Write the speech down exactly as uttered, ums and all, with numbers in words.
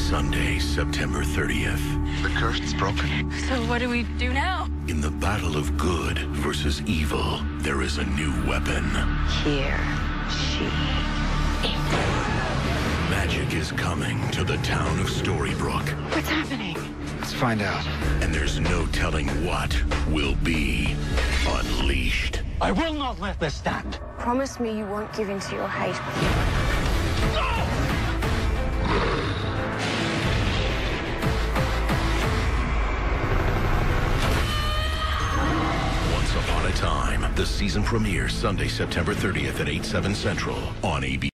Sunday, September thirtieth. The curtain's broken. So what do we do now? In the battle of good versus evil, there is a new weapon. Here she is. Magic is coming to the town of Storybrooke. What's happening? Let's find out. And there's no telling what will be unleashed. I will not let this stand. Promise me you won't give in to your hate. Once Upon a Time, the season premiere Sunday, September thirtieth at eight, seven Central on A B C.